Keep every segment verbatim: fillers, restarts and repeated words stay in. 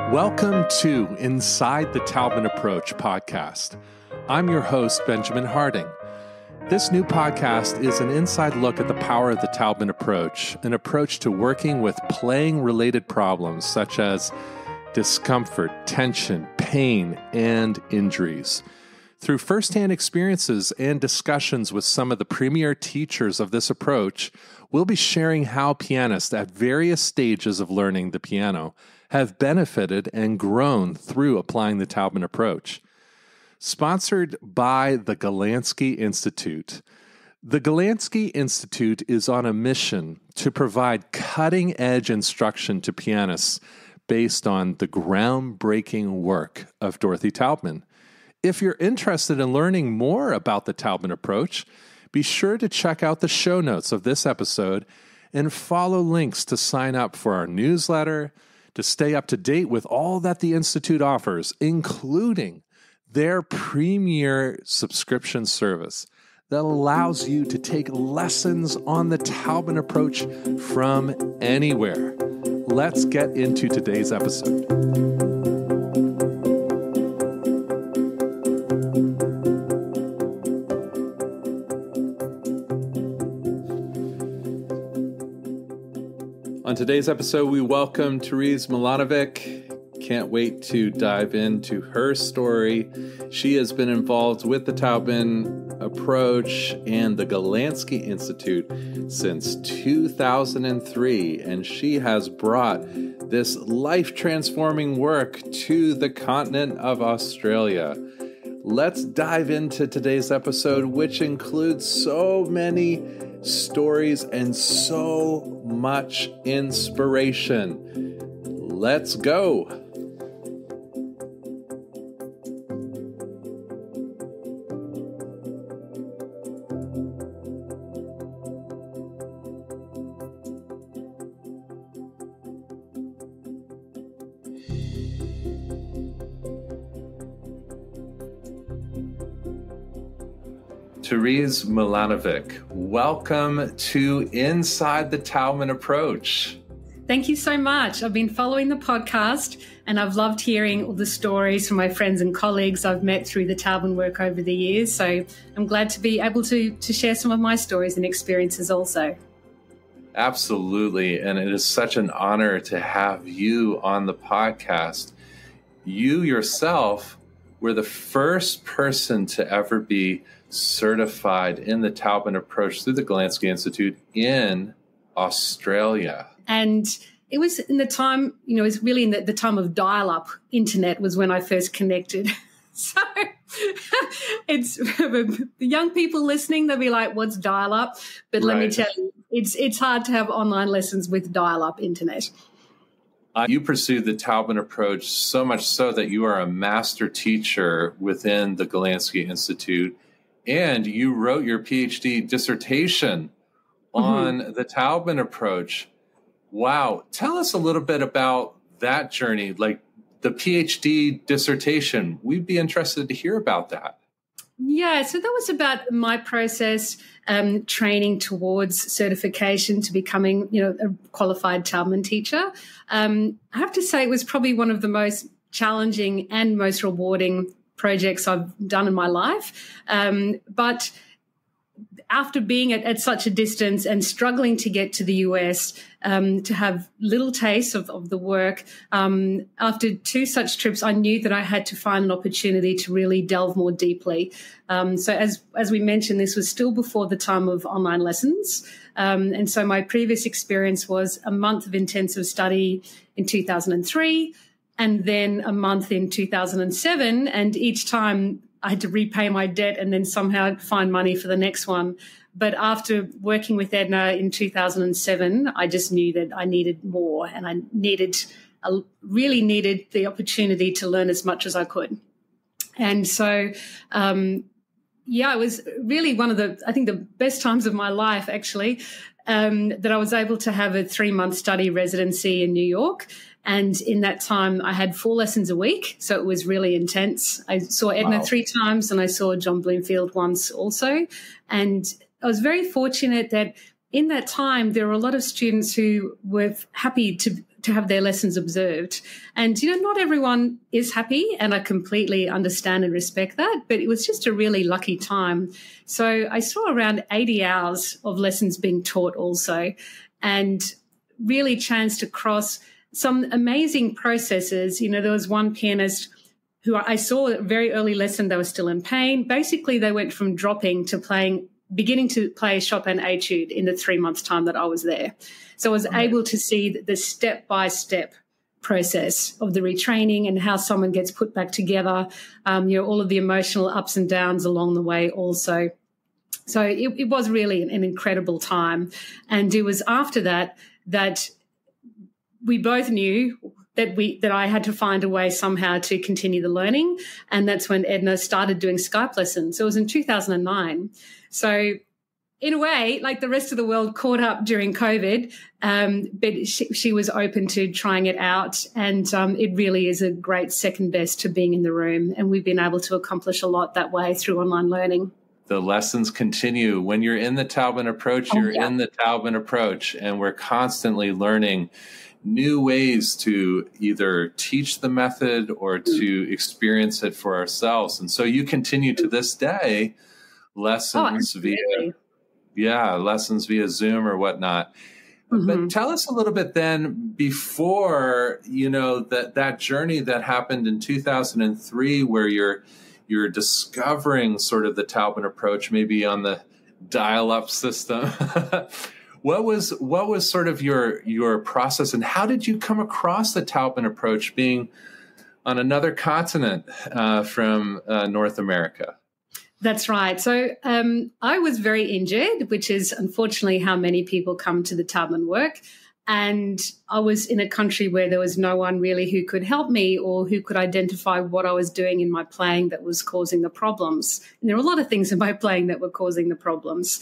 Welcome to Inside the Taubman Approach podcast. I'm your host, Benjamin Harding. This new podcast is an inside look at the power of the Taubman approach, an approach to working with playing-related problems such as discomfort, tension, pain, and injuries. Through firsthand experiences and discussions with some of the premier teachers of this approach, we'll be sharing how pianists at various stages of learning the piano have benefited and grown through applying the Taubman approach. Sponsored by the Golandsky Institute. The Golandsky Institute is on a mission to provide cutting-edge instruction to pianists based on the groundbreaking work of Dorothy Taubman. If you're interested in learning more about the Taubman approach, be sure to check out the show notes of this episode and follow links to sign up for our newsletter, to stay up to date with all that the Institute offers, including their premier subscription service that allows you to take lessons on the Taubman approach from anywhere. Let's get into today's episode. On today's episode, we welcome Therese Milanovic. Can't wait to dive into her story. She has been involved with the Taubman approach and the Golandsky Institute since two thousand three, and she has brought this life-transforming work to the continent of Australia. Let's dive into today's episode, which includes so many stories and so much inspiration. Let's go. Therese Milanovic, welcome to Inside the Taubman Approach. Thank you so much. I've been following the podcast and I've loved hearing all the stories from my friends and colleagues I've met through the Taubman work over the years. So I'm glad to be able to, to share some of my stories and experiences also. Absolutely. And it is such an honor to have you on the podcast. You yourself were the first person to ever be certified in the Taubman approach through the Golandsky Institute in Australia. And it was in the time, you know, it was really in the, the time of dial-up internet was when I first connected. So it's the young people listening, they'll be like, what's dial-up? But let right. me tell you, it's it's hard to have online lessons with dial-up internet. Uh, you pursued the Taubman approach so much so that you are a master teacher within the Golandsky Institute, and you wrote your PhD dissertation on mm-hmm. the Taubman approach. Wow. Tell us a little bit about that journey, like the PhD dissertation. We'd be interested to hear about that. Yeah, so that was about my process, um, training towards certification to becoming, you know, a qualified Taubman teacher. Um, I have to say it was probably one of the most challenging and most rewarding projects I've done in my life. Um, but after being at, at such a distance and struggling to get to the U S, um, to have little taste of, of the work, um, after two such trips, I knew that I had to find an opportunity to really delve more deeply. Um, so as, as we mentioned, this was still before the time of online lessons. Um, and so my previous experience was a month of intensive study in two thousand three, and then a month in two thousand seven, and each time I had to repay my debt and then somehow find money for the next one. But after working with Edna in two thousand seven, I just knew that I needed more, and I needed, I really needed the opportunity to learn as much as I could. And so, um, yeah, it was really one of the, I think, the best times of my life, actually, um, that I was able to have a three-month study residency in New York. And in that time, I had four lessons a week, so it was really intense. I saw Edna wow. three times, and I saw John Bloomfield once also. And I was very fortunate that in that time, there were a lot of students who were happy to to have their lessons observed. And, you know, not everyone is happy, and I completely understand and respect that, but it was just a really lucky time. So I saw around eighty hours of lessons being taught also, and really chanced across some amazing processes. You know, there was one pianist who I saw a very early lesson, they were still in pain. Basically, they went from dropping to playing, beginning to play Chopin etude in the three months time that I was there. So I was Okay. able to see the step-by-step process of the retraining and how someone gets put back together, um, you know, all of the emotional ups and downs along the way also. So it, it was really an, an incredible time. And it was after that that we both knew that we that I had to find a way somehow to continue the learning. And that's when Edna started doing Skype lessons. So it was in two thousand nine. So in a way, like the rest of the world caught up during COVID, um, but she, she was open to trying it out. And um, it really is a great second best to being in the room. And we've been able to accomplish a lot that way through online learning. The lessons continue. When you're in the Taubman approach, Oh, you're yeah. in the Taubman approach, and we're constantly learning new ways to either teach the method or to experience it for ourselves. And so you continue to this day lessons Oh, via, yeah, lessons via Zoom or whatnot. Mm-hmm. But tell us a little bit then, before, you know, that, that journey that happened in two thousand three, where you're, you're discovering sort of the Taubman approach, maybe on the dial-up system. What was what was sort of your your process, and how did you come across the Taubman approach, being on another continent uh, from uh, North America? That's right. So um, I was very injured, which is unfortunately how many people come to the Taubman work. And I was in a country where there was no one really who could help me or who could identify what I was doing in my playing that was causing the problems. And there were a lot of things in my playing that were causing the problems.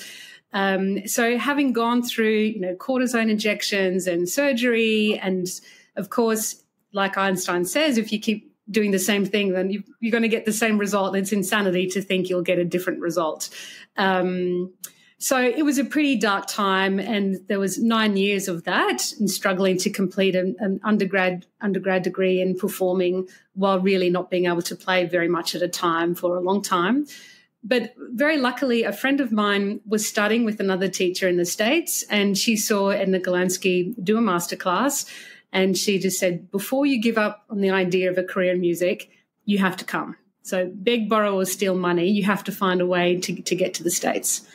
Um, so having gone through, you know, cortisone injections and surgery, and of course, like Einstein says, if you keep doing the same thing, then you, you're going to get the same result. It's insanity to think you'll get a different result. Um, so it was a pretty dark time, and there was nine years of that and struggling to complete an, an undergrad undergrad degree in performing while really not being able to play very much at a time for a long time. But very luckily, a friend of mine was studying with another teacher in the States, and she saw Edna Golandsky do a masterclass, and she just said, before you give up on the idea of a career in music, you have to come. So beg, borrow, or steal money, you have to find a way to, to get to the States.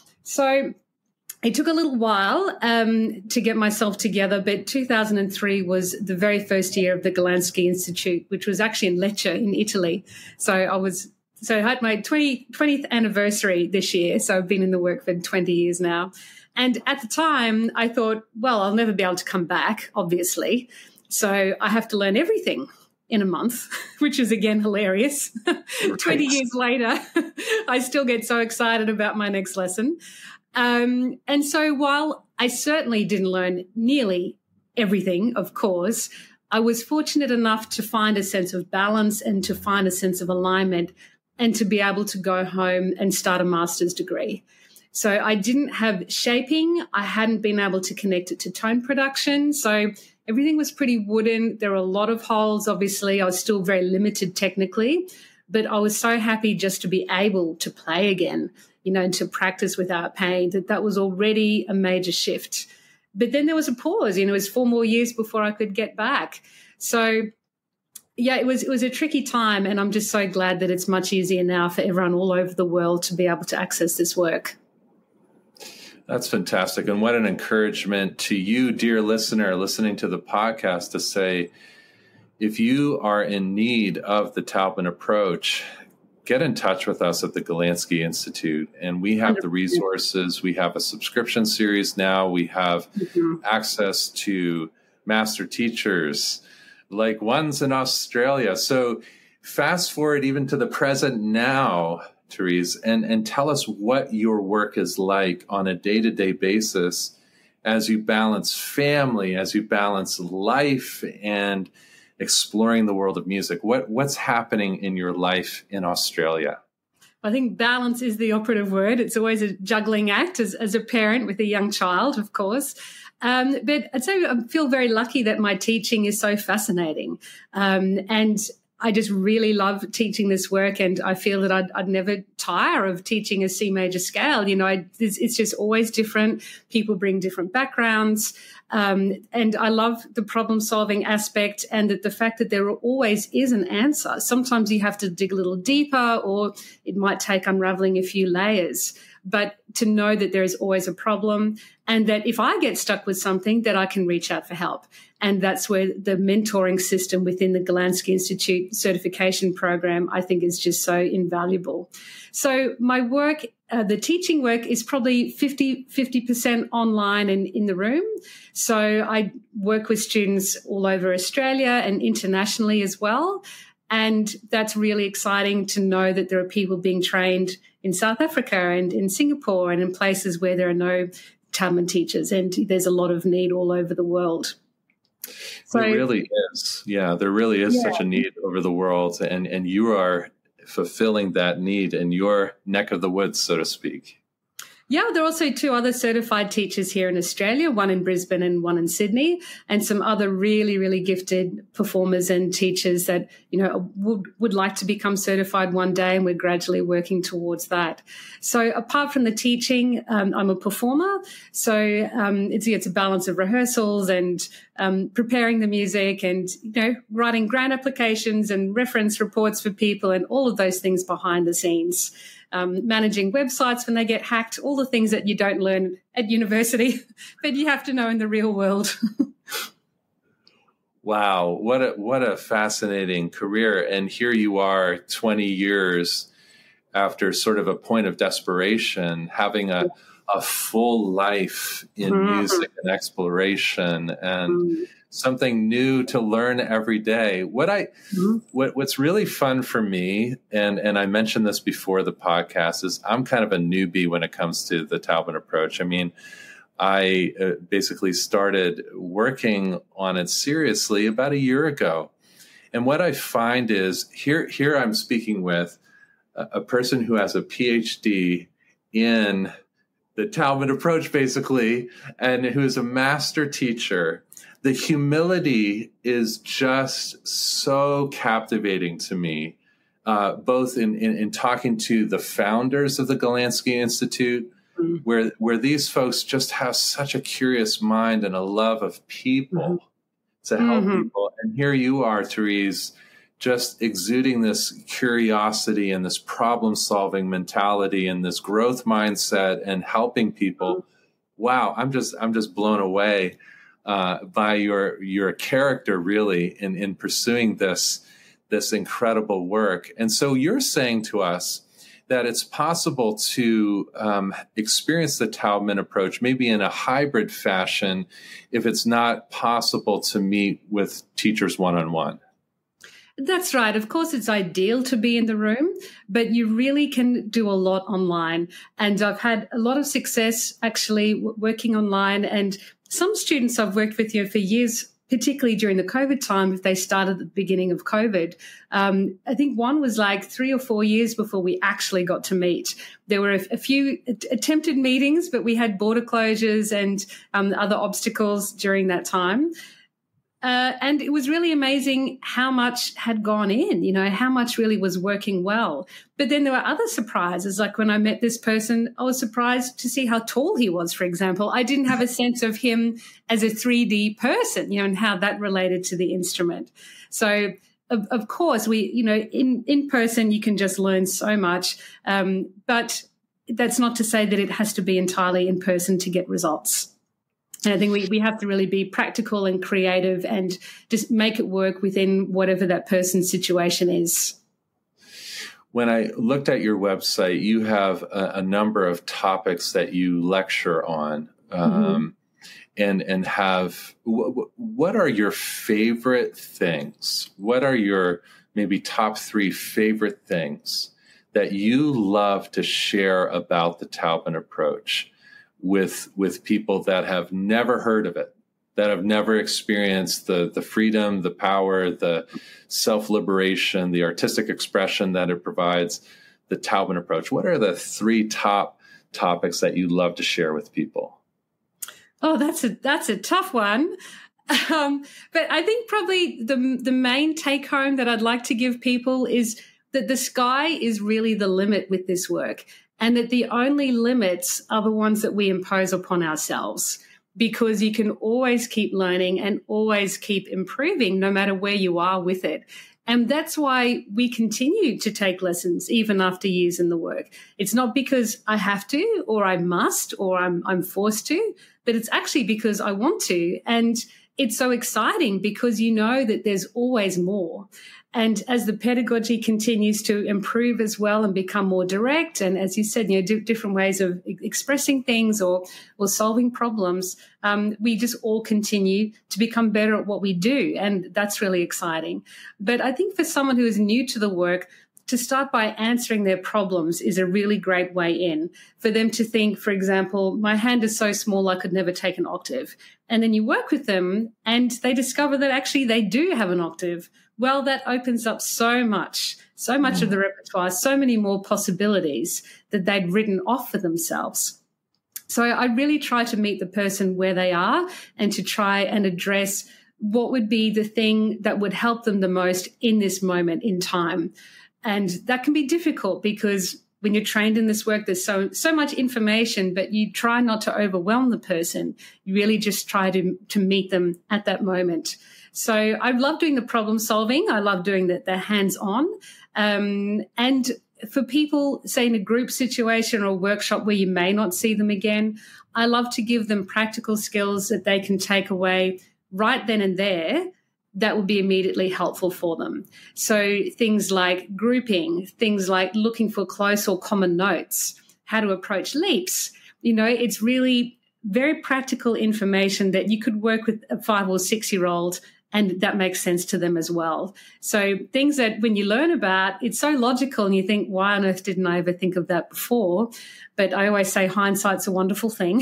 So it took a little while um, to get myself together, but two thousand three was the very first year of the Golandsky Institute, which was actually in Lecce in Italy. So I was... So I had my twentieth anniversary this year. So I've been in the work for twenty years now. And at the time, I thought, well, I'll never be able to come back, obviously. So I have to learn everything in a month, which is, again, hilarious. Right. twenty years later, I still get so excited about my next lesson. Um, and so while I certainly didn't learn nearly everything, of course, I was fortunate enough to find a sense of balance and to find a sense of alignment, and to be able to go home and start a master's degree. So I didn't have shaping. I hadn't been able to connect it to tone production. So everything was pretty wooden. There were a lot of holes, obviously. I was still very limited technically, but I was so happy just to be able to play again, you know, and to practice without pain, that that was already a major shift. But then there was a pause, you know, it was four more years before I could get back. So yeah, it was it was a tricky time, and I'm just so glad that it's much easier now for everyone all over the world to be able to access this work. That's fantastic. And what an encouragement to you, dear listener, listening to the podcast, to say, if you are in need of the Taubman approach, get in touch with us at the Golandsky Institute. And we have the resources. We have a subscription series now. We have mm-hmm. access to master teachers, like ones in Australia. So fast forward even to the present now, Therese, and, and tell us what your work is like on a day-to-day basis as you balance family, as you balance life and exploring the world of music. What, what's happening in your life in Australia? I think balance is the operative word. It's always a juggling act as, as a parent with a young child, of course. Um, but I'd say I feel very lucky that my teaching is so fascinating. Um, and I just really love teaching this work, and I feel that I'd, I'd never tire of teaching a C major scale. You know, I, it's, it's just always different. People bring different backgrounds. Um, and I love the problem solving aspect, and that the fact that there always is an answer. Sometimes you have to dig a little deeper, or it might take unraveling a few layers. But to know that there is always a problem, and that if I get stuck with something, that I can reach out for help. And that's where the mentoring system within the Golandsky Institute certification program, I think, is just so invaluable. So my work, uh, the teaching work, is probably fifty, fifty percent online and in the room. So I work with students all over Australia and internationally as well. And that's really exciting to know that there are people being trained in South Africa and in Singapore and in places where there are no Taubman teachers, and there's a lot of need all over the world. So, there really is. Yeah, there really is yeah. such a need over the world, and, and you are fulfilling that need in your neck of the woods, so to speak. Yeah, there are also two other certified teachers here in Australia, one in Brisbane and one in Sydney, and some other really, really gifted performers and teachers that, you know, would, would like to become certified one day, and we're gradually working towards that. So apart from the teaching, um, I'm a performer. So um, it's, it's a balance of rehearsals and um, preparing the music and, you know, writing grant applications and reference reports for people and all of those things behind the scenes. Um, managing websites when they get hacked, all the things that you don't learn at university, but you have to know in the real world. Wow, what a what a fascinating career. And here you are twenty years after sort of a point of desperation, having a, a full life in mm-hmm. music and exploration, and mm-hmm. something new to learn every day. What I, mm-hmm. what, what's really fun for me, and, and I mentioned this before the podcast, is I'm kind of a newbie when it comes to the Taubman approach. I mean, I uh, basically started working on it seriously about a year ago. And what I find is here, here I'm speaking with a, a person who has a P H D in the Taubman approach, basically, and who is a master teacher. The humility is just so captivating to me, uh, both in, in, in talking to the founders of the Golandsky Institute, mm-hmm. where where these folks just have such a curious mind and a love of people mm-hmm. to help mm-hmm. people. And here you are, Therese, just exuding this curiosity and this problem-solving mentality and this growth mindset and helping people. Mm-hmm. Wow, I'm just I'm just blown away. Uh, by your your character, really, in, in pursuing this this incredible work. And so you're saying to us that it's possible to um, experience the Taubman approach maybe in a hybrid fashion if it's not possible to meet with teachers one-on-one. That's right. Of course, it's ideal to be in the room, but you really can do a lot online. And I've had a lot of success actually w- working online. And some students I've worked with, you know, for years, particularly during the COVID time, if they started at the beginning of COVID, um, I think one was like three or four years before we actually got to meet. There were a, a few attempted meetings, but we had border closures and um, other obstacles during that time. Uh, and it was really amazing how much had gone in, you know, how much really was working well. But then there were other surprises. Like when I met this person, I was surprised to see how tall he was, for example. I didn't have a sense of him as a three D person, you know, and how that related to the instrument. So, of, of course, we, you know, in, in person, you can just learn so much. Um, but that's not to say that it has to be entirely in person to get results. And I think we, we have to really be practical and creative and just make it work within whatever that person's situation is. When I looked at your website, you have a, a number of topics that you lecture on, um, mm-hmm. and and have. W- what are your favorite things? What are your maybe top three favorite things that you love to share about the Taubman approach with with people that have never heard of it, that have never experienced the the freedom, the power, the self-liberation, the artistic expression that it provides, the Taubman approach? What are the three top topics that you love to share with people? Oh, that's a that's a tough one. Um, but I think probably the the main take home that I'd like to give people is that the sky is really the limit with this work, and that the only limits are the ones that we impose upon ourselves, because you can always keep learning and always keep improving no matter where you are with it. And that's why we continue to take lessons even after years in the work. It's not because I have to or I must or I'm, I'm forced to, but it's actually because I want to. And it's so exciting because you know that there's always more. And as the pedagogy continues to improve as well and become more direct, and as you said, you know, d- different ways of expressing things or or solving problems, um, we just all continue to become better at what we do, and that's really exciting. But I think for someone who is new to the work, to start by answering their problems is a really great way in. For them to think, for example, my hand is so small I could never take an octave. And then you work with them and they discover that actually they do have an octave. Well, that opens up so much, so much mm. of the repertoire, so many more possibilities that they'd written off for themselves. So I really try to meet the person where they are and to try and address what would be the thing that would help them the most in this moment in time. And that can be difficult because when you're trained in this work, there's so so much information, but you try not to overwhelm the person. You really just try to, to meet them at that moment. So I love doing the problem solving. I love doing the, the hands-on. Um, and for people, say, in a group situation or a workshop where you may not see them again, I love to give them practical skills that they can take away right then and there that will be immediately helpful for them. So things like grouping, things like looking for close or common notes, how to approach leaps. You know, it's really very practical information that you could work with a five or six-year-old and that makes sense to them as well. So things that when you learn about, it's so logical and you think, why on earth didn't I ever think of that before? But I always say hindsight's a wonderful thing.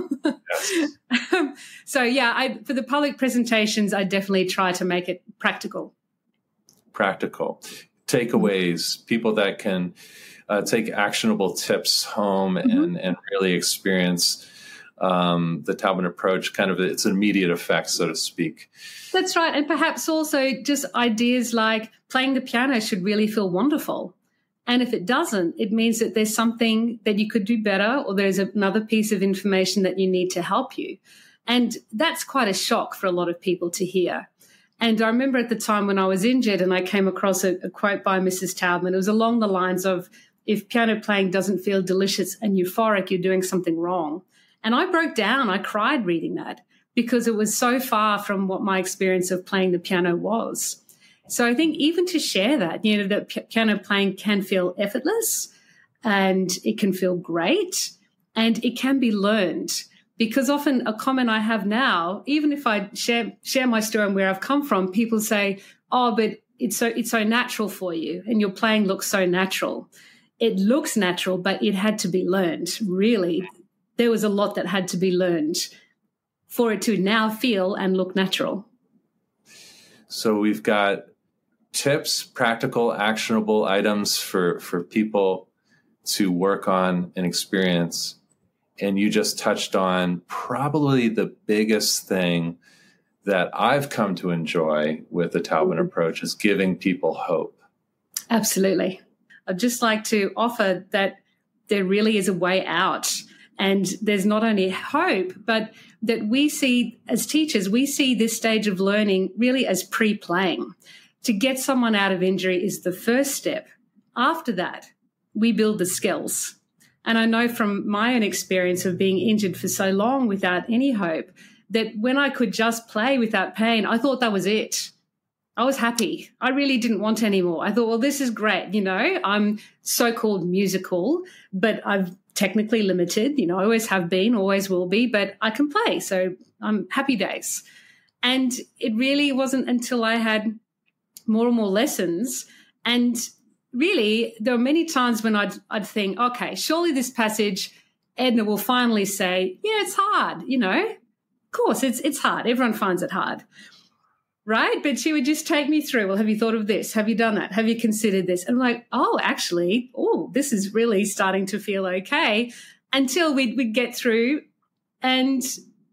Yes. um, so, yeah, I, for the public presentations, I definitely try to make it practical. Practical. Takeaways, people that can uh, take actionable tips home mm-hmm. and, and really experience um, the Taubman approach, kind of its immediate effect, so to speak. That's right. And perhaps also just ideas like playing the piano should really feel wonderful. And if it doesn't, it means that there's something that you could do better or there's another piece of information that you need to help you. And that's quite a shock for a lot of people to hear. And I remember at the time when I was injured and I came across a, a quote by Missus Taubman. It was along the lines of, if piano playing doesn't feel delicious and euphoric, you're doing something wrong. And I broke down. I cried reading that because it was so far from what my experience of playing the piano was. So I think even to share that, you know, that p- piano playing can feel effortless and it can feel great and it can be learned. Because often a comment I have now, even if I share share my story and where I've come from, people say, oh, but it's so it's so natural for you and your playing looks so natural. It looks natural, but it had to be learned, really. There was a lot that had to be learned for it to now feel and look natural. So we've got tips, practical, actionable items for, for people to work on and experience. And you just touched on probably the biggest thing that I've come to enjoy with the Taubman mm-hmm. approach is giving people hope. Absolutely. I'd just like to offer that there really is a way out. And there's not only hope, but that we see as teachers, we see this stage of learning really as pre-playing. To get someone out of injury is the first step. After that, we build the skills. And I know from my own experience of being injured for so long without any hope, that when I could just play without pain, I thought that was it. I was happy. I really didn't want any more. I thought, well, this is great. You know, I'm so-called musical, but I've technically limited. You know, I always have been, always will be, but I can play. So I'm happy days. And it really wasn't until I had more and more lessons. And really, there were many times when I'd, I'd think, okay, surely this passage, Edna will finally say, yeah, it's hard. You know, of course, it's it's hard. Everyone finds it hard. Right? But she would just take me through, well, have you thought of this? Have you done that? Have you considered this? And I'm like, oh, actually, oh, this is really starting to feel okay, until we'd, we'd get through and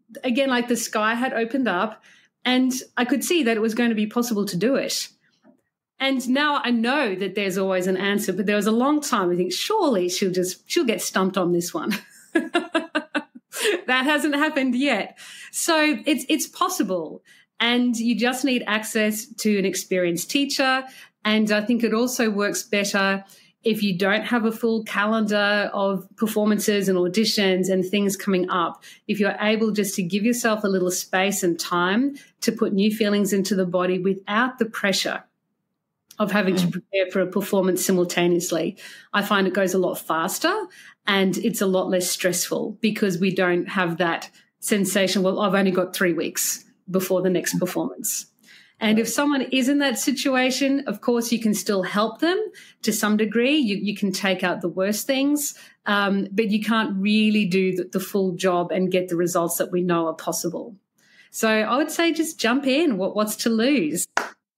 again, like the sky had opened up and I could see that it was going to be possible to do it. And now I know that there's always an answer, but there was a long time I think, surely she'll just, she'll get stumped on this one. That hasn't happened yet. So it's, it's possible. And you just need access to an experienced teacher. And I think it also works better if you don't have a full calendar of performances and auditions and things coming up. If you're able just to give yourself a little space and time to put new feelings into the body without the pressure of having to prepare for a performance simultaneously, I find it goes a lot faster and it's a lot less stressful because we don't have that sensation, well, I've only got three weeks before the next performance. And if someone is in that situation, of course, you can still help them to some degree. You, you can take out the worst things, um, but you can't really do the, the full job and get the results that we know are possible. So I would say just jump in. What, what's to lose?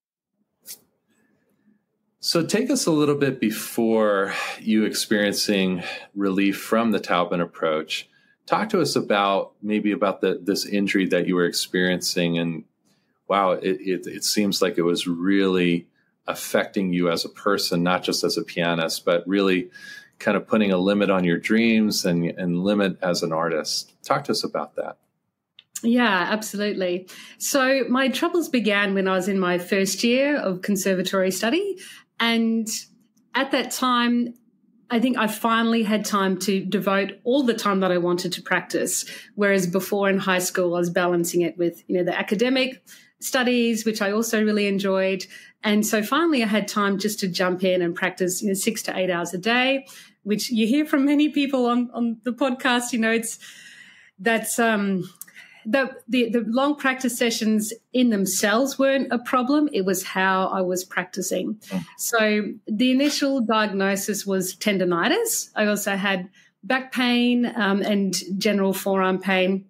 So take us a little bit before you experiencing relief from the Taubman approach. Talk to us about maybe about the, this injury that you were experiencing, and wow, it, it, it seems like it was really affecting you as a person, not just as a pianist, but really kind of putting a limit on your dreams and, and limit as an artist. Talk to us about that. Yeah, absolutely. So my troubles began when I was in my first year of conservatory study. And at that time, I think I finally had time to devote all the time that I wanted to practice, whereas before in high school, I was balancing it with, you know, the academic studies, which I also really enjoyed. And so finally I had time just to jump in and practice, you know, six to eight hours a day, which you hear from many people on, on the podcast. You know, it's that's um, the, the, the long practice sessions in themselves weren't a problem. It was how I was practicing. Mm. So the initial diagnosis was tendonitis. I also had back pain um, and general forearm pain.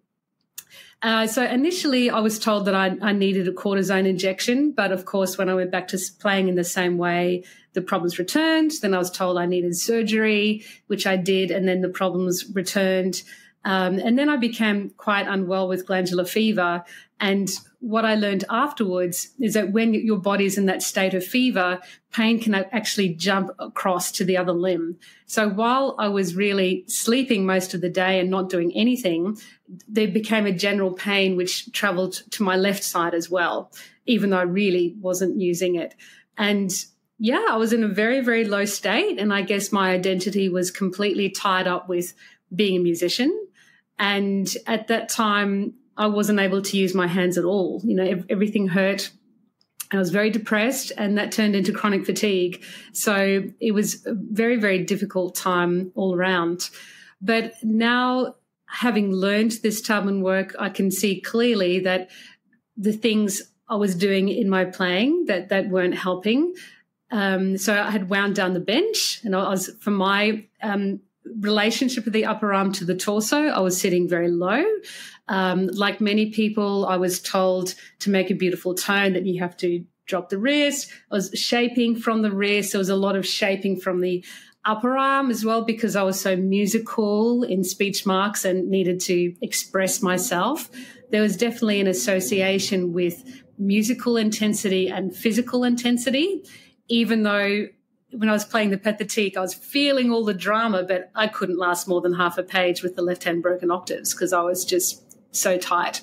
Uh, so initially I was told that I, I needed a cortisone injection, but of course when I went back to playing in the same way, the problems returned. Then I was told I needed surgery, which I did, and then the problems returned. Um, and then I became quite unwell with glandular fever. And what I learned afterwards is that when your body's in that state of fever, pain can actually jump across to the other limb. So while I was really sleeping most of the day and not doing anything, there became a general pain which traveled to my left side as well, even though I really wasn't using it. And yeah, I was in a very, very low state. And I guess my identity was completely tied up with being a musician. And at that time, I wasn't able to use my hands at all. You know, everything hurt. I was very depressed, and that turned into chronic fatigue. So it was a very, very difficult time all around. But now, having learned this Taubman work, I can see clearly that the things I was doing in my playing that, that weren't helping. Um, so I had wound down the bench, and I was, from my um, relationship of the upper arm to the torso, I was sitting very low. Um, like many people, I was told to make a beautiful tone that you have to drop the wrist. I was shaping from the wrist. There was a lot of shaping from the upper arm as well because I was so musical in speech marks and needed to express myself. There was definitely an association with musical intensity and physical intensity, even though when I was playing the Pathétique, I was feeling all the drama, but I couldn't last more than half a page with the left-hand broken octaves because I was just so tight.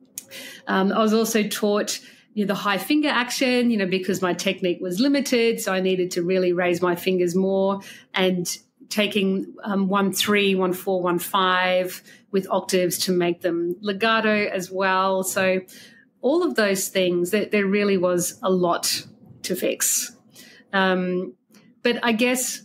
Um, I was also taught you know, the high finger action, you know, because my technique was limited, so I needed to really raise my fingers more, and taking um, one three, one four, one five with octaves to make them legato as well. So all of those things, there, there really was a lot to fix. Um, But I guess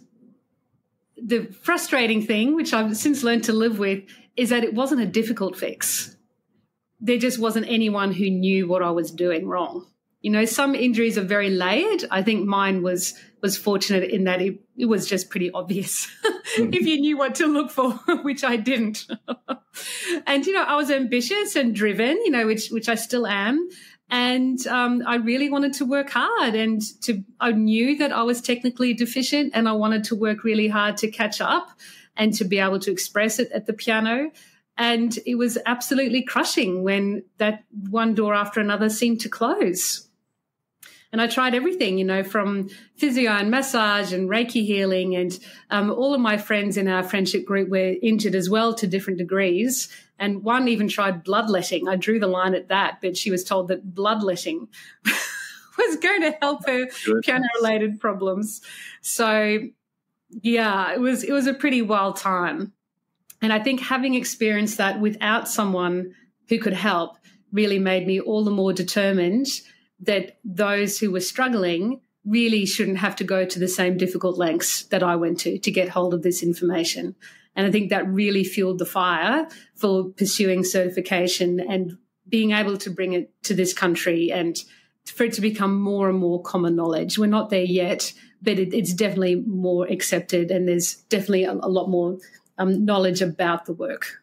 the frustrating thing, which I've since learned to live with, is that it wasn't a difficult fix. There just wasn't anyone who knew what I was doing wrong. You know, some injuries are very layered. I think mine was was fortunate in that it, it was just pretty obvious if you knew what to look for, which I didn't. And, you know, I was ambitious and driven, you know, which which I still am. And um, I really wanted to work hard, and to I knew that I was technically deficient, and I wanted to work really hard to catch up and to be able to express it at the piano. And it was absolutely crushing when that one door after another seemed to close. And I tried everything, you know, from physio and massage and Reiki healing. And um, all of my friends in our friendship group were injured as well to different degrees. And one even tried bloodletting. I drew the line at that, but she was told that bloodletting was going to help her piano-related problems. So, yeah, it was it was a pretty wild time. And I think having experienced that without someone who could help really made me all the more determined that those who were struggling really shouldn't have to go to the same difficult lengths that I went to to get hold of this information. And I think that really fueled the fire for pursuing certification and being able to bring it to this country and for it to become more and more common knowledge. We're not there yet, but it, it's definitely more accepted, and there's definitely a, a lot more um, knowledge about the work.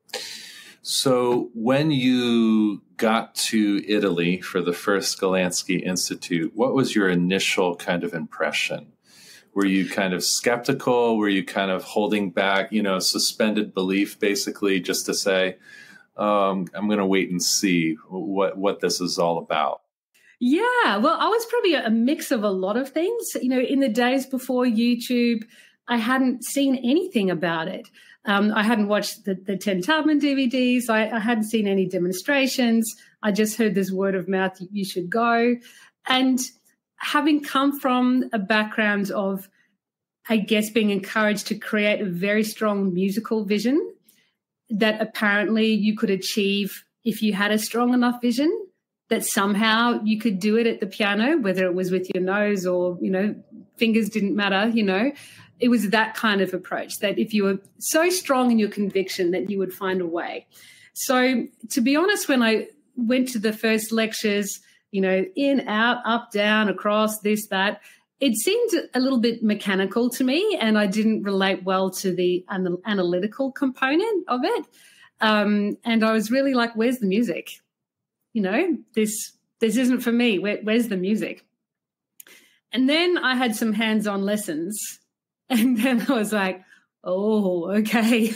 So when you got to Italy for the first Golandsky Institute, what was your initial kind of impression? Were you kind of skeptical? Were you kind of holding back, you know, suspended belief, basically, just to say, um, I'm going to wait and see what, what this is all about? Yeah, well, I was probably a mix of a lot of things. You know, in the days before YouTube, I hadn't seen anything about it. Um, I hadn't watched the, the ten Taubman D V Ds. I, I hadn't seen any demonstrations. I just heard this word of mouth, you should go. And having come from a background of, I guess, being encouraged to create a very strong musical vision that apparently you could achieve if you had a strong enough vision, that somehow you could do it at the piano, whether it was with your nose or, you know, fingers didn't matter, you know. It was that kind of approach, that if you were so strong in your conviction that you would find a way. So to be honest, when I went to the first lectures, you know, in, out, up, down, across, this, that, it seemed a little bit mechanical to me, and I didn't relate well to the an- analytical component of it. Um, and I was really like, where's the music? You know, this this isn't for me. Where, where's the music? And then I had some hands-on lessons. And then I was like, oh, okay.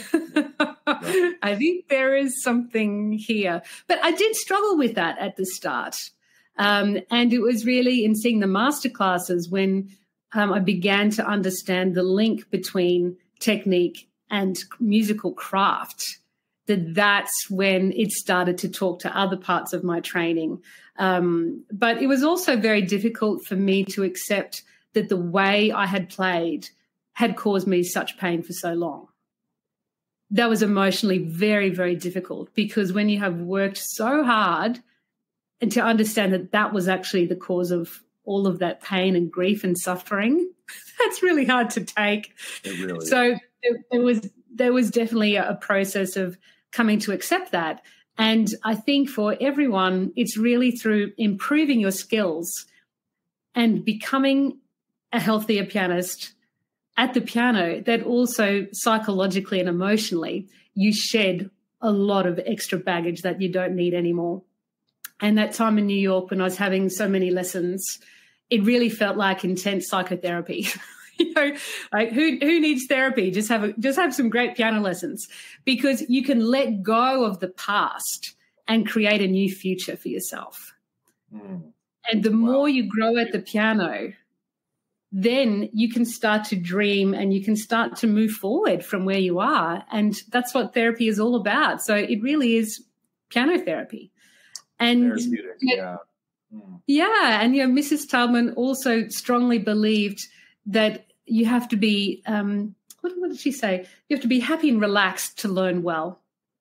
I think there is something here. But I did struggle with that at the start. Um, and it was really in seeing the masterclasses when um, I began to understand the link between technique and musical craft, that that's when it started to talk to other parts of my training. Um, but it was also very difficult for me to accept that the way I had played had caused me such pain for so long. That was emotionally very, very difficult, because when you have worked so hard and to understand that that was actually the cause of all of that pain and grief and suffering, that's really hard to take. It really so there, there was there was definitely a process of coming to accept that. And I think for everyone, it's really through improving your skills and becoming a healthier pianist at the piano that also psychologically and emotionally you shed a lot of extra baggage that you don't need anymore. And that time in New York when I was having so many lessons, it really felt like intense psychotherapy. You know, like who who needs therapy? Just have a, just have some great piano lessons, because you can let go of the past and create a new future for yourself. Mm. And the wow. more you grow at the piano, then you can start to dream and you can start to move forward from where you are. And that's what therapy is all about. So it really is piano therapy. And yeah. Mm. Yeah. And, you know, Missus Taubman also strongly believed that you have to be, um, what, what did she say? You have to be happy and relaxed to learn well.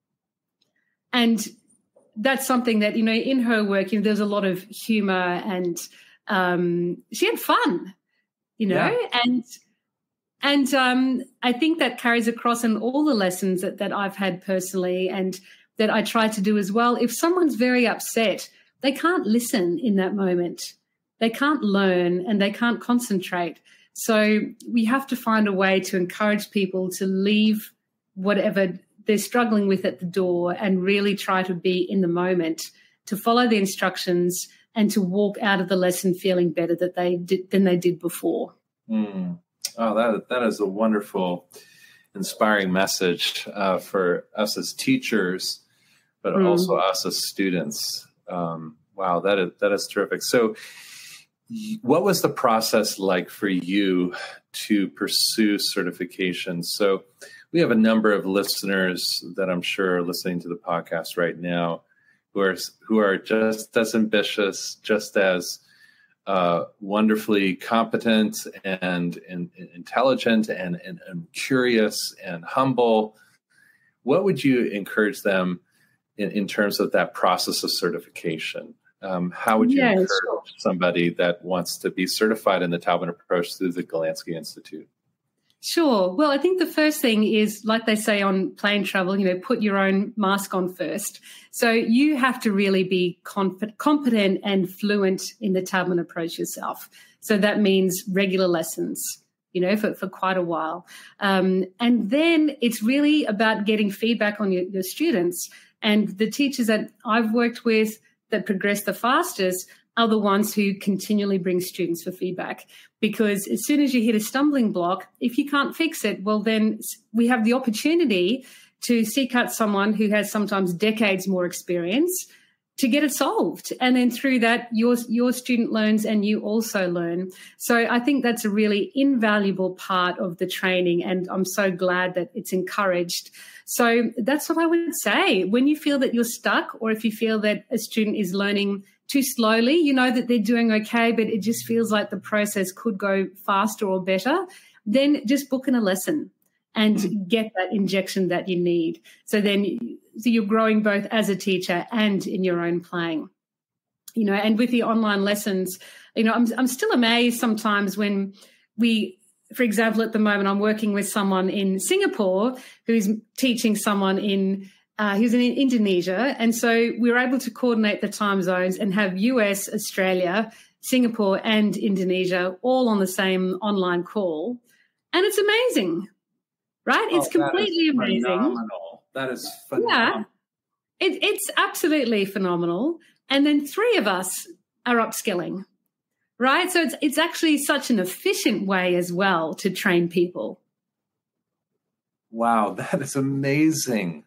And that's something that, you know, in her work, you know, there's a lot of humor and um, she had fun. You know, yeah. and and um, I think that carries across in all the lessons that, that I've had personally and that I try to do as well. If someone's very upset, they can't listen in that moment. They can't learn and they can't concentrate. So we have to find a way to encourage people to leave whatever they're struggling with at the door and really try to be in the moment, to follow the instructions and to walk out of the lesson feeling better that they did, than they did before. Mm. Oh, that that is a wonderful inspiring message uh, for us as teachers, but mm. also us as students. Um, wow, that is, that is terrific. So what was the process like for you to pursue certification? So we have a number of listeners that I'm sure are listening to the podcast right now who are who are just as ambitious, just as uh, wonderfully competent and, and, and intelligent and, and, and curious and humble. What would you encourage them in, in terms of that process of certification? Um, how would you yeah, encourage sure. somebody that wants to be certified in the Taubman approach through the Golandsky Institute? Sure. Well, I think the first thing is, like they say on plane travel, you know, put your own mask on first. So you have to really be comp- competent and fluent in the Taubman approach yourself. So that means regular lessons, you know, for, for quite a while. Um, and then it's really about getting feedback on your, your students. And the teachers that I've worked with that progress the fastest are the ones who continually bring students for feedback. Because as soon as you hit a stumbling block, if you can't fix it, well, then we have the opportunity to seek out someone who has sometimes decades more experience to get it solved. And then through that, your, your student learns and you also learn. So I think that's a really invaluable part of the training, and I'm so glad that it's encouraged. So that's what I would say. When you feel that you're stuck, or if you feel that a student is learning too slowly, you know that they're doing okay, but it just feels like the process could go faster or better, then just book in a lesson and get that injection that you need. So then so you're growing both as a teacher and in your own playing. You know, and with the online lessons, you know, I'm I'm still amazed sometimes when we, for example, at the moment I'm working with someone in Singapore who's teaching someone in Uh, he was in Indonesia, and so we were able to coordinate the time zones and have U S, Australia, Singapore, and Indonesia all on the same online call. And it's amazing, right? Oh, it's completely that amazing. Phenomenal. That is phenomenal. Yeah, it, it's absolutely phenomenal. And then three of us are upskilling, right? So it's it's actually such an efficient way as well to train people. Wow, that is amazing.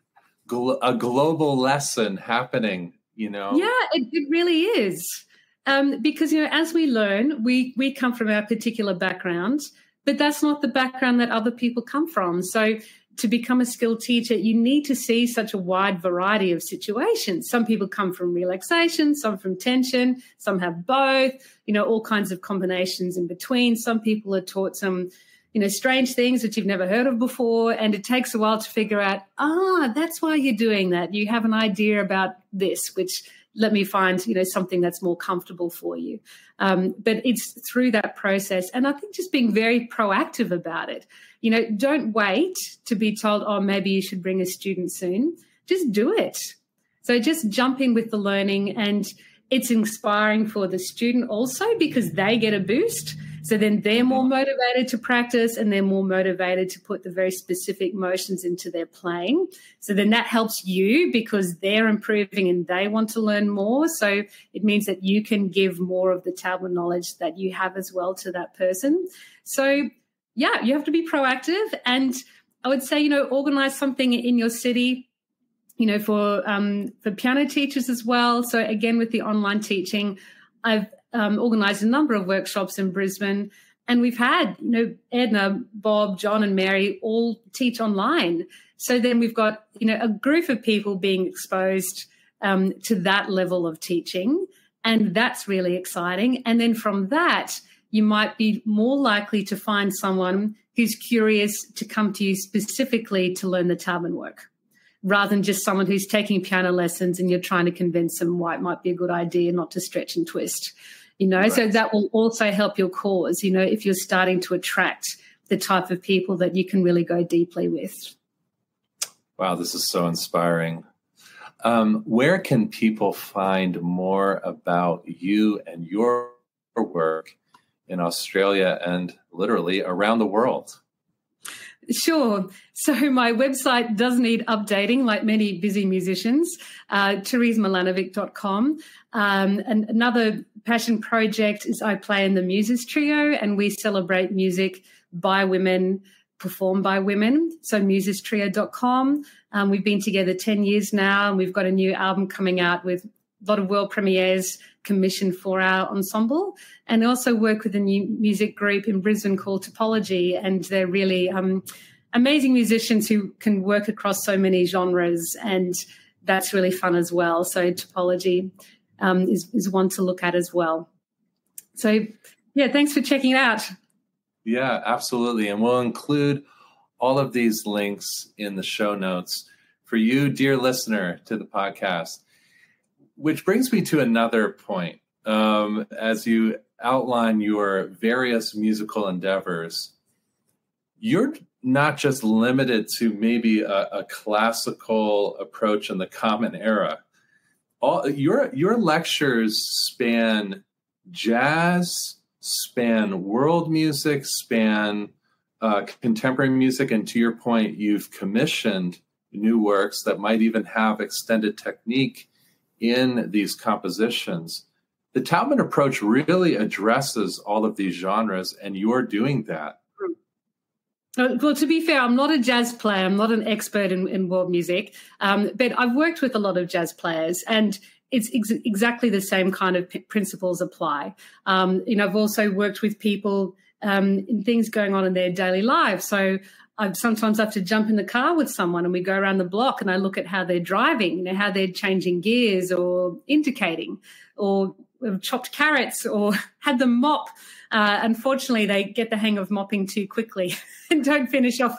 A global lesson happening, you know? Yeah, it, it really is. Um, because, you know, as we learn, we, we come from our particular background, but that's not the background that other people come from. So to become a skilled teacher, you need to see such a wide variety of situations. Some people come from relaxation, some from tension, some have both, you know, all kinds of combinations in between. Some people are taught some you know, strange things that you've never heard of before. And it takes a while to figure out, ah, that's why you're doing that. You have an idea about this, which let me find, you know, something that's more comfortable for you. Um, but it's through that process. And I think just being very proactive about it. You know, don't wait to be told, oh, maybe you should bring a student soon. Just do it. So just jump in with the learning, and it's inspiring for the student also because they get a boost. So then they're more motivated to practice, and they're more motivated to put the very specific motions into their playing. So then that helps you because they're improving and they want to learn more. So it means that you can give more of the Taubman knowledge that you have as well to that person. So, yeah, you have to be proactive. And I would say, you know, organize something in your city, you know, for um, for piano teachers as well. So again, with the online teaching, I've Um, organised a number of workshops in Brisbane, and we've had, you know, Edna, Bob, John and Mary all teach online. So then we've got, you know, a group of people being exposed um, to that level of teaching, and that's really exciting. And then from that, you might be more likely to find someone who's curious to come to you specifically to learn the Taubman work, rather than just someone who's taking piano lessons and you're trying to convince them why it might be a good idea not to stretch and twist. You know, right. So that will also help your cause, you know, if you're starting to attract the type of people that you can really go deeply with. Wow, this is so inspiring. Um, where can people find more about you and your work in Australia and literally around the world? Sure. So my website does need updating, like many busy musicians, uh, therese milanovic dot com. Um, and another passion project is I play in the Muses Trio, and we celebrate music by women performed by women. So muses trio dot com. Um, we've been together ten years now, and we've got a new album coming out with a lot of world premieres commissioned for our ensemble. And I also work with a new music group in Brisbane called Topology, and they're really um, amazing musicians who can work across so many genres, and that's really fun as well. So Topology um, is, is one to look at as well. So, yeah, thanks for checking it out. Yeah, absolutely. And we'll include all of these links in the show notes for you, dear listener, to the podcast. Which brings me to another point. Um, as you outline your various musical endeavors, you're not just limited to maybe a, a classical approach in the Common Era. All your your lectures span jazz, span world music, span uh, contemporary music, and to your point, you've commissioned new works that might even have extended technique in these compositions. The Taubman approach really addresses all of these genres, and you're doing that. Well, to be fair, I'm not a jazz player. I'm not an expert in, in world music, um, but I've worked with a lot of jazz players, and it's ex- exactly the same kind of p- principles apply. Um, you know, I've also worked with people um, in things going on in their daily lives. So I sometimes have to jump in the car with someone and we go around the block and I look at how they're driving, you know, how they're changing gears or indicating, or chopped carrots or had them mop. Uh, unfortunately, they get the hang of mopping too quickly and don't finish off.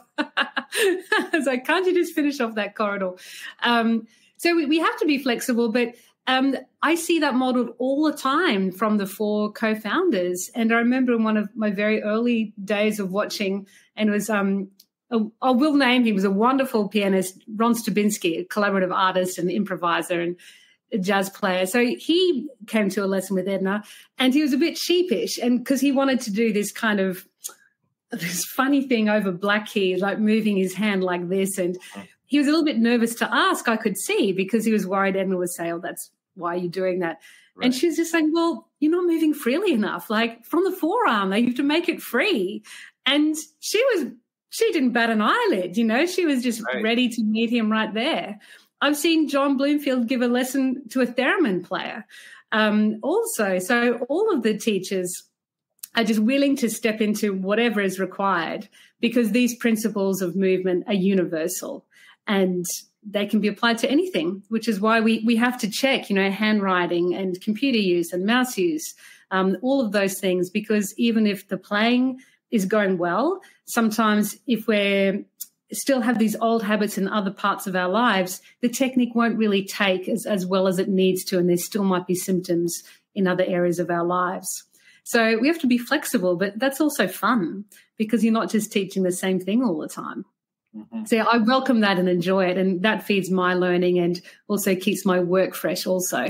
I was like, can't you just finish off that corridor? Um, so we, we have to be flexible, but um, I see that modeled all the time from the four co-founders. And I remember in one of my very early days of watching, and it was, um, a, I will name him, he was a wonderful pianist, Ron Stubinsky, a collaborative artist and improviser and a jazz player. So he came to a lesson with Edna, and he was a bit sheepish, and because he wanted to do this kind of this funny thing over black keys, like moving his hand like this, and he was a little bit nervous to ask, I could see, because he was worried Edna would say, oh, that's why you're doing that. Right. And she was just saying, well, you're not moving freely enough. Like from the forearm, you have to make it free. And she was, she didn't bat an eyelid, you know, she was just right. ready to meet him right there. I've seen John Bloomfield give a lesson to a theremin player um, also. So all of the teachers are just willing to step into whatever is required, because these principles of movement are universal and they can be applied to anything, which is why we, we have to check, you know, handwriting and computer use and mouse use, um, all of those things, because even if the playing is going well, sometimes if we're still have these old habits in other parts of our lives, the technique won't really take as, as well as it needs to, and there still might be symptoms in other areas of our lives. So we have to be flexible, but that's also fun because you're not just teaching the same thing all the time. Mm-hmm. So I welcome that and enjoy it, and that feeds my learning and also keeps my work fresh also.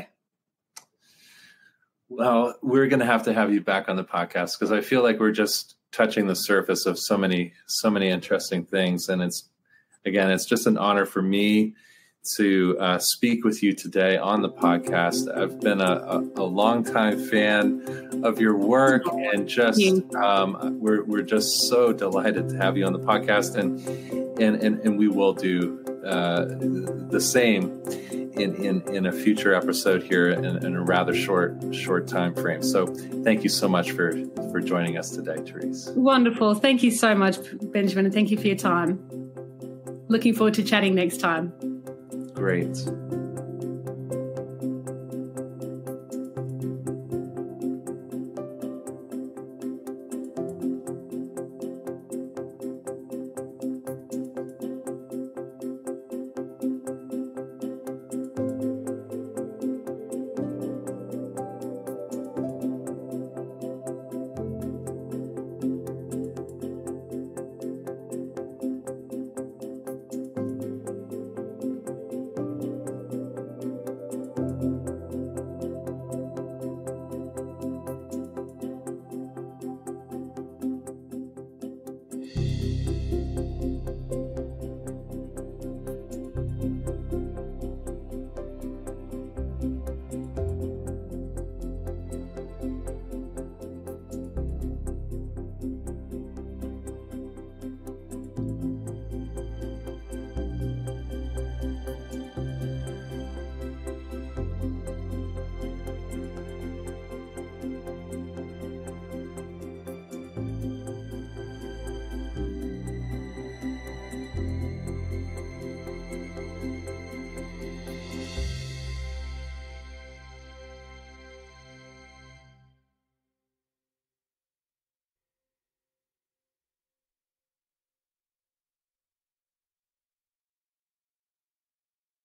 Well, we're going to have to have you back on the podcast because I feel like we're just touching the surface of so many, so many interesting things. And it's, again, it's just an honor for me to uh, speak with you today on the podcast. I've been a, a, a longtime fan of your work, and just um, we're we're just so delighted to have you on the podcast, and and and, and we will do uh, the same in, in in a future episode here in, in a rather short short time frame. So thank you so much for for joining us today, Therese. Wonderful. Thank you so much, Benjamin, and thank you for your time. Looking forward to chatting next time. Great.